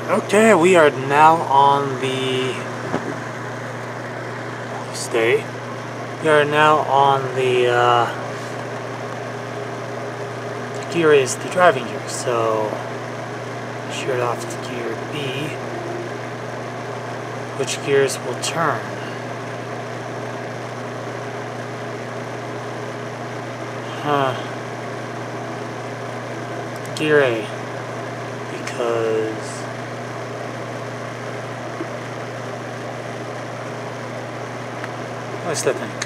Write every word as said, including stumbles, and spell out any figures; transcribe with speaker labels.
Speaker 1: Okay, we are now on the stay. We are now on the uh, the gear is the driving gear, so sheared off to gear B, which gears will turn. Huh. Gear A, because what's that thing?